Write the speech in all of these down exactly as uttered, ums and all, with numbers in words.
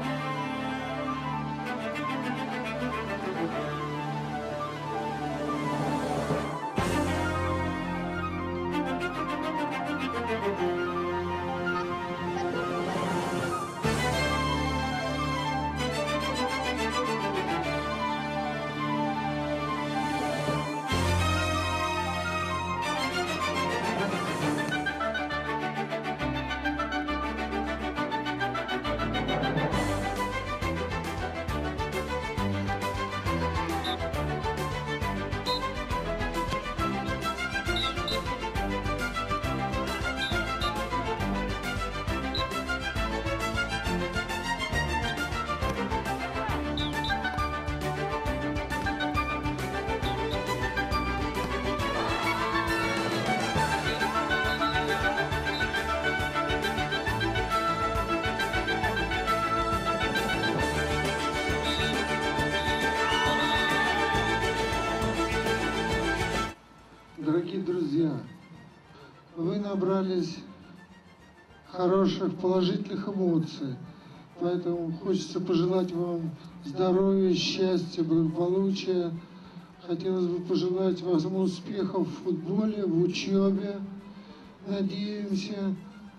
Дорогие друзья, вы набрались хороших, положительных эмоций, поэтому хочется пожелать вам здоровья, счастья, благополучия. Хотелось бы пожелать вам успехов в футболе, в учебе. Надеемся,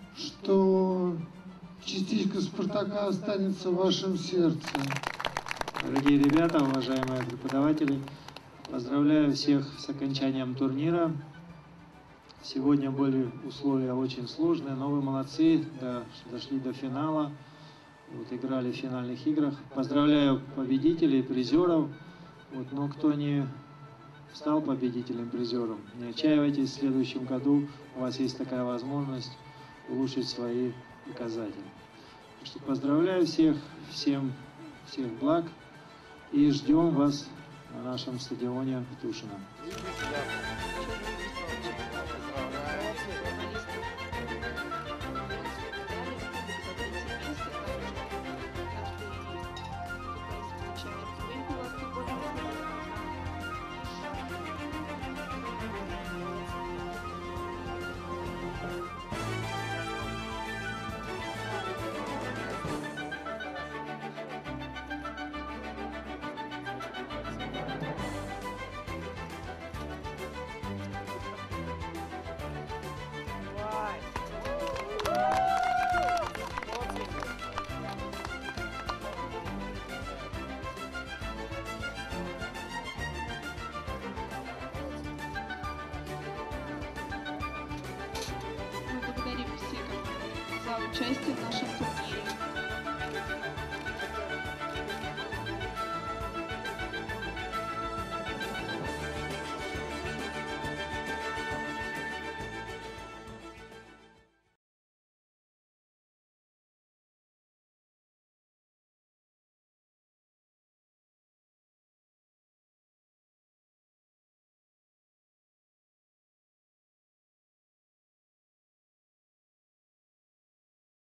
что частичка Спартака останется в вашем сердце. Дорогие ребята, уважаемые преподаватели, поздравляю всех с окончанием турнира. Сегодня были условия очень сложные, но вы молодцы, да, дошли до финала, вот, играли в финальных играх. Поздравляю победителей, призеров. Вот, но кто не стал победителем, призером, не отчаивайтесь, в следующем году у вас есть такая возможность улучшить свои показатели. Так что поздравляю всех, всем всех благ и ждем вас на нашем стадионе в Тушино. Мы благодарим всех за участие в нашем турнире.